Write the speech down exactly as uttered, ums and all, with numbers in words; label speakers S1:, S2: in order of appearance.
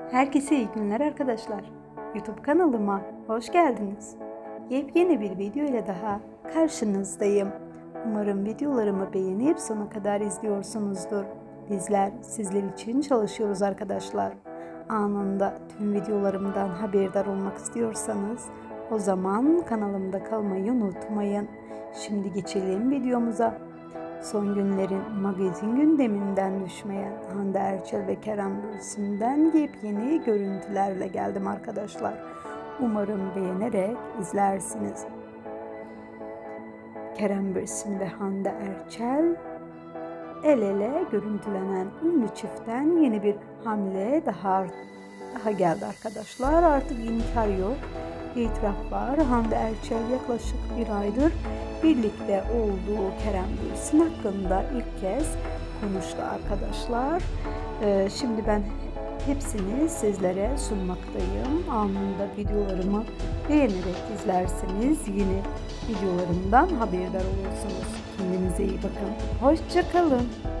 S1: Herkese iyi günler arkadaşlar. YouTube kanalıma hoş geldiniz. Yepyeni bir video ile daha karşınızdayım. Umarım videolarımı beğenip sona kadar izliyorsunuzdur. Bizler sizler için çalışıyoruz arkadaşlar. Anında tüm videolarımdan haberdar olmak istiyorsanız o zaman kanalımda kalmayı unutmayın. Şimdi geçelim videomuza. Son günlerin magazin gündeminden düşmeyen Hande Erçel ve Kerem Bürsin'den yepyeni görüntülerle geldim arkadaşlar. Umarım beğenerek izlersiniz. Kerem Bürsin ve Hande Erçel el ele görüntülenen ünlü çiftten yeni bir hamle daha daha geldi arkadaşlar. Artık inkar yok. İtiraf var. Hande Erçel yaklaşık bir aydır birlikte olduğu Kerem Bürsin hakkında ilk kez konuştu arkadaşlar. Ee, şimdi ben hepsini sizlere sunmaktayım. Anında videolarımı beğenerek izlerseniz yeni videolarımdan haberdar olursunuz. Kendinize iyi bakın. Hoşça kalın.